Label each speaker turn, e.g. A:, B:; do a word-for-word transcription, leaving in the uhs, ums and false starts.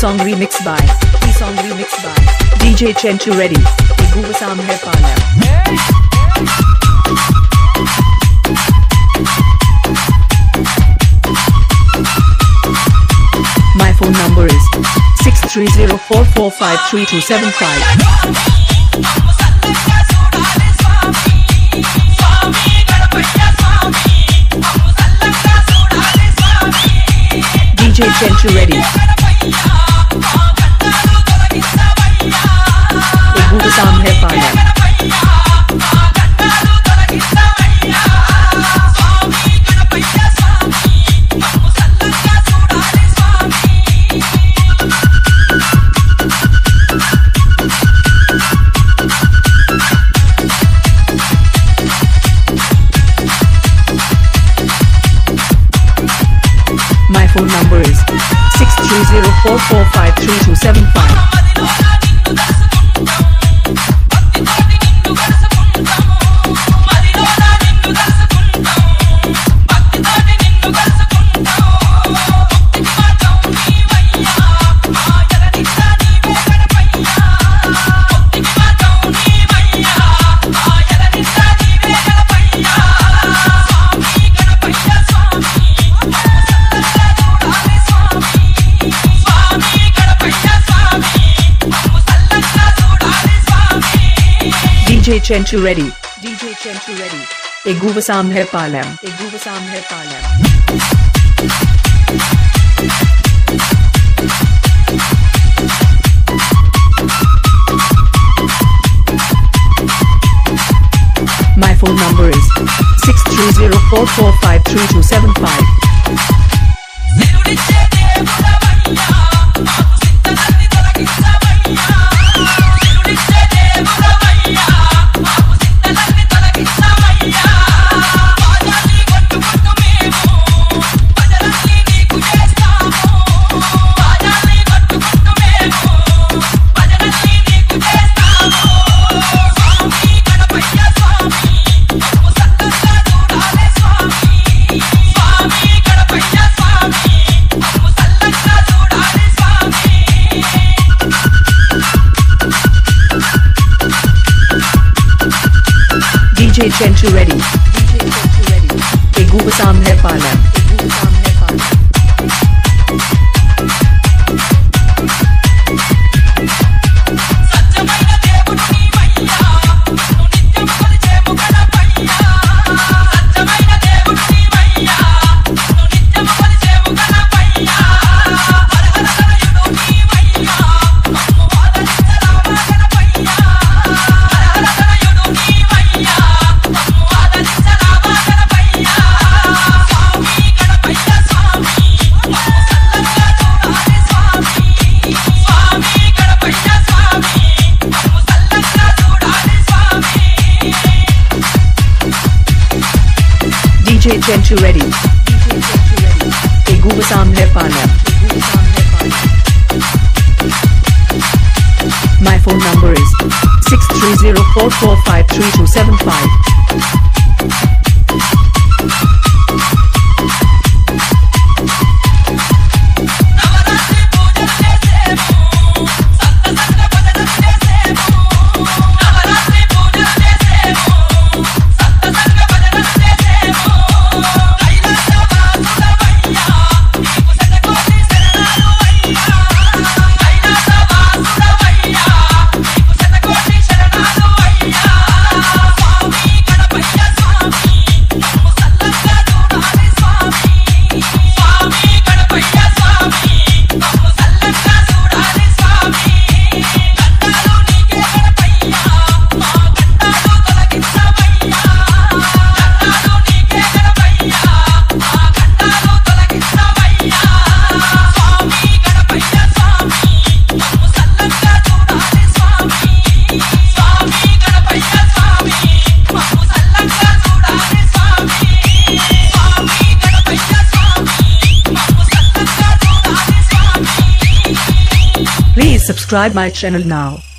A: song remixed by E song remixed by D J Chenchu Reddy. Guvasam hai Palam. My phone number is six three zero four four five three two seven five. D J Chenchu Reddy. Guvasam hai Palam. My phone number is six three zero four four five three two seven five. D J Chenchu Reddy. D J Chenchu Reddy. A Guvasam hai Palam. A Guvasam hai Palam. My phone number is six three zero four four five three two seven five. D J Chenchu Reddy. D J Chenchu Reddy. A Guvasam hai Palam. A Guvasam hai Palam. D J Chenchu Reddy. D J Chenchu Reddy. A Guvasam hai Palam. A Guvasam hai Palam. My phone number is six three zero four four five three two seven five. Please subscribe my channel now.